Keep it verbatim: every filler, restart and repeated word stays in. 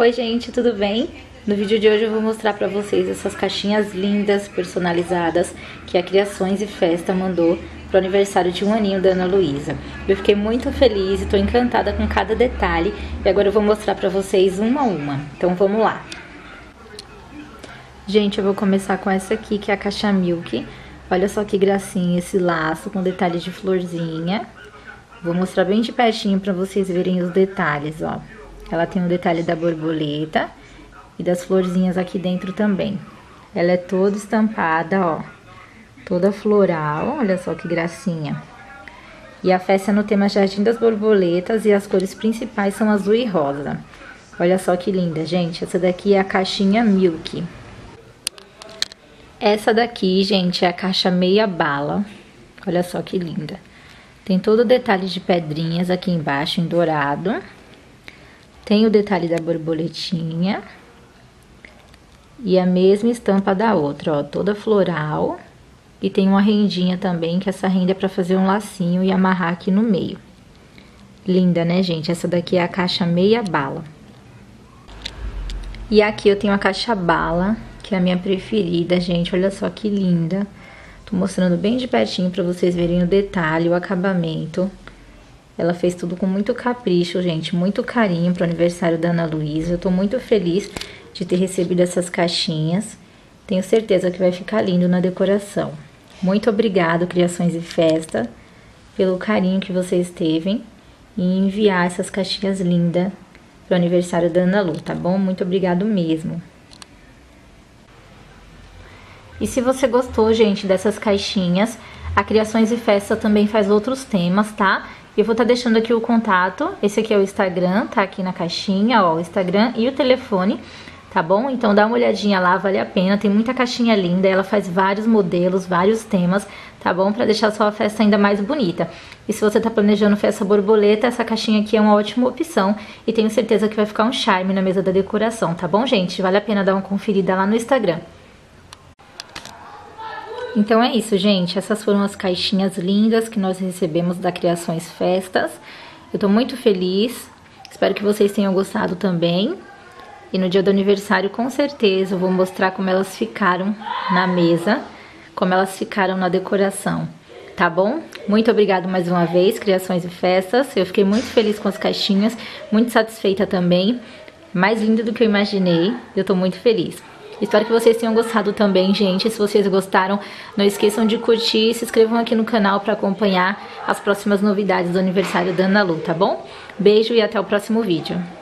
Oi gente, tudo bem? No vídeo de hoje eu vou mostrar pra vocês essas caixinhas lindas, personalizadas, que a Criações e Festa mandou pro aniversário de um aninho da Ana Luísa. Eu fiquei muito feliz e tô encantada com cada detalhe, e agora eu vou mostrar pra vocês uma a uma. Então vamos lá. Gente, eu vou começar com essa aqui, que é a caixa Milk. Olha só que gracinha esse laço com detalhes de florzinha. Vou mostrar bem de pertinho pra vocês verem os detalhes, ó. Ela tem o detalhe da borboleta e das florzinhas aqui dentro também. Ela é toda estampada, ó. Toda floral, olha só que gracinha. E a festa é no tema Jardim das Borboletas e as cores principais são azul e rosa. Olha só que linda, gente. Essa daqui é a caixinha Milk. Essa daqui, gente, é a caixa Meia Bala. Olha só que linda. Tem todo o detalhe de pedrinhas aqui embaixo, em dourado. Tem o detalhe da borboletinha. E a mesma estampa da outra, ó, toda floral. E tem uma rendinha também, que essa renda é pra fazer um lacinho e amarrar aqui no meio. Linda, né, gente? Essa daqui é a caixa Meia Bala. E aqui eu tenho a caixa Bala, que é a minha preferida, gente. Olha só que linda. Tô mostrando bem de pertinho pra vocês verem o detalhe, o acabamento. Ela fez tudo com muito capricho, gente, muito carinho pro aniversário da Ana Luísa. Eu tô muito feliz de ter recebido essas caixinhas. Tenho certeza que vai ficar lindo na decoração. Muito obrigado, Criações e Festa, pelo carinho que vocês teve em enviar essas caixinhas lindas pro aniversário da Ana Lu, tá bom? Muito obrigado mesmo. E se você gostou, gente, dessas caixinhas, a Criações e Festa também faz outros temas, tá? Eu vou estar tá deixando aqui o contato, esse aqui é o Instagram, tá aqui na caixinha, ó, o Instagram e o telefone, tá bom? Então dá uma olhadinha lá, vale a pena, tem muita caixinha linda, ela faz vários modelos, vários temas, tá bom? Pra deixar a sua festa ainda mais bonita. E se você tá planejando festa borboleta, essa caixinha aqui é uma ótima opção e tenho certeza que vai ficar um charme na mesa da decoração, tá bom, gente? Vale a pena dar uma conferida lá no Instagram. Então é isso, gente. Essas foram as caixinhas lindas que nós recebemos da Criações Festas. Eu tô muito feliz. Espero que vocês tenham gostado também. E no dia do aniversário, com certeza, eu vou mostrar como elas ficaram na mesa, como elas ficaram na decoração, tá bom? Muito obrigada mais uma vez, Criações e Festas. Eu fiquei muito feliz com as caixinhas, muito satisfeita também. Mais linda do que eu imaginei. Eu tô muito feliz. Espero que vocês tenham gostado também, gente. Se vocês gostaram, não esqueçam de curtir e se inscrevam aqui no canal para acompanhar as próximas novidades do aniversário da Ana Lu, tá bom? Beijo e até o próximo vídeo.